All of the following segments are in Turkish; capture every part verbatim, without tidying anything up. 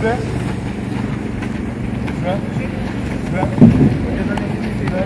Şurada. Şurada. Şurada. Şurada.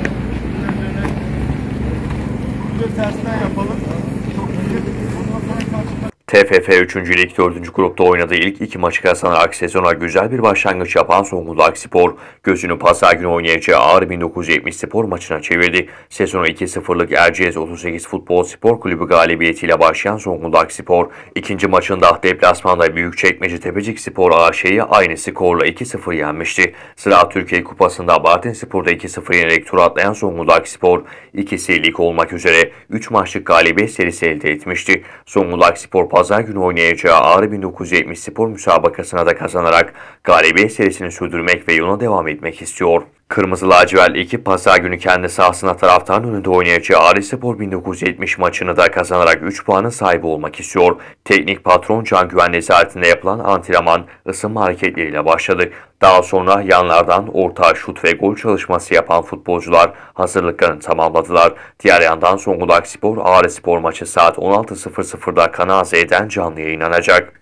Şurada tersten yapalım. Çok iyi. Ondan sonra karşı T F F üçüncü Lig dördüncü grupta oynadığı ilk iki maçı kazanarak sezona güzel bir başlangıç yapan Zonguldakspor, gözünü pazar günü oynayacağı Ağrı bin dokuz yüz yetmiş Spor maçına çevirdi. Sezonu iki sıfırlık Erciyes otuz sekiz Futbol Spor Kulübü galibiyetiyle başlayan Zonguldakspor, ikinci maçında deplasmanda Büyükçekmece Tepecikspor A Ş'yi aynı skorla iki sıfır yenmişti. Sıra Türkiye Kupası'nda Bartınspor'da iki sıfır yenerek tur atlayan Zonguldakspor, ikisi lig olmak üzere üç maçlık galibiyet serisi elde etmişti. Zonguldakspor pazar günü oynayacağı Ağrı bin dokuz yüz yetmiş Spor müsabakasına da kazanarak galibiyet serisini sürdürmek ve yoluna devam etmek istiyor. Kırmızı lacivertli ekip pazar günü kendi sahasına taraftarın önünde oynayacağı Ağrıspor bin dokuz yüz yetmiş maçını da kazanarak üç puanın sahibi olmak istiyor. Teknik patron Can Güven nezaretinde yapılan antrenman ısınma hareketleriyle başladı. Daha sonra yanlardan orta, şut ve gol çalışması yapan futbolcular hazırlıklarını tamamladılar. Diğer yandan Zonguldakspor Ağrıspor maçı saat on altı sıfır sıfırda Kanal Z'den canlı yayınlanacak.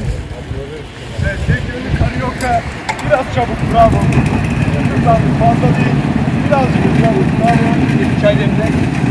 Biraz çabuk, bravo. Fazla değil. Birazcık çabuk, bravo. Çay demle.